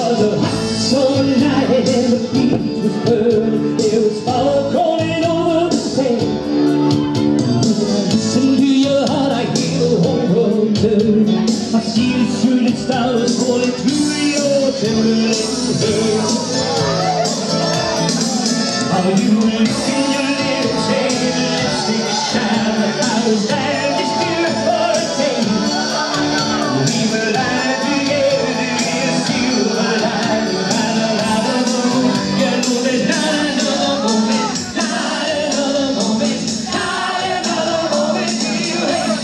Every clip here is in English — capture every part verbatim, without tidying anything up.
was a hot summer night and the beach was burning. There was fog crawling over the sand. Listen to your heart, I hear the whole world turn. I see the shooting stars falling through your trembling hair. Are you licking your lips, saying lipstick shine? I was dying just here for a taste. We were lying together, yes, you were lying. Not another moment, you know there's not another moment, not another moment, not another moment do you have?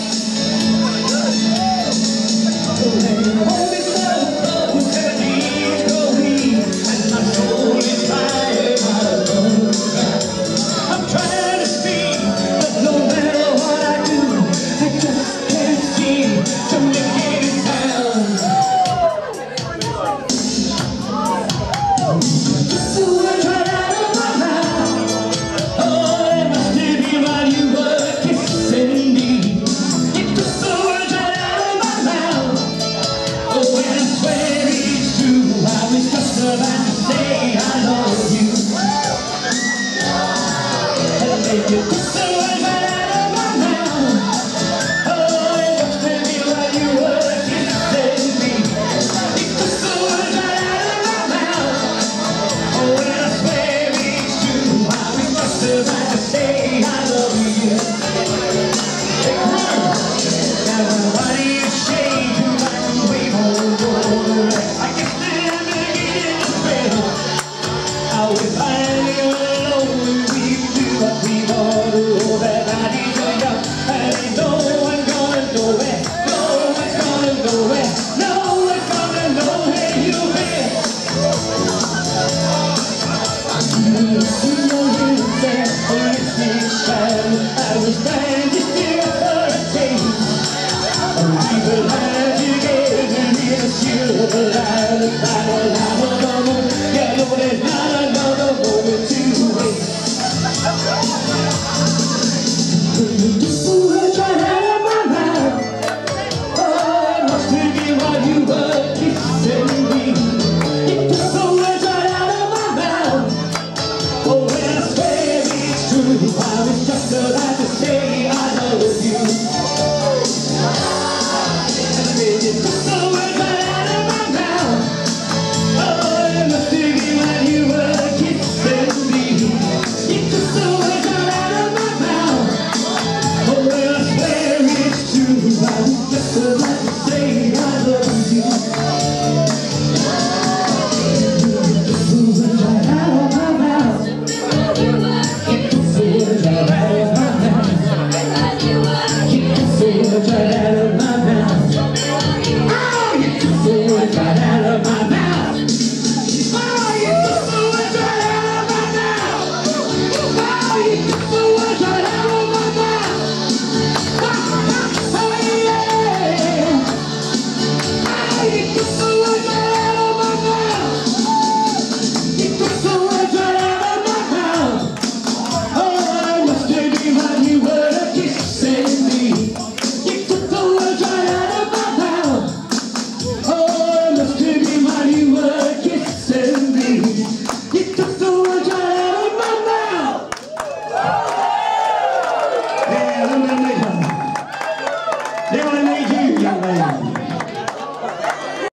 Oh, and hold me so close, and please go in, and my soul is fire, my love. I'm trying to speak, but no matter what I do, I just can't seem to make any sound. Just the words right out of my mouth. Oh, they must have been while you were kissing me. It took the words right out of my mouth. Oh, and I swear it's true, I was just about to say I love you. And you took the words right out of my mouth. Oh, it must have been while you were kissing me. You took the words right out of my mouth. Oh, and I swear it's true, I was just about to say I love you. Now nobody is ashamed to like to wave on water. I guess that I'm beginning to feel I was finally alone when we do what we want to. Oh, that bodies are young, and ain't no one gonna know it. No one's gonna know it. No one's gonna know where you've been. You see your lips and a lipstick shine. I was trying to steer for a taste. We were lying together in a silver light.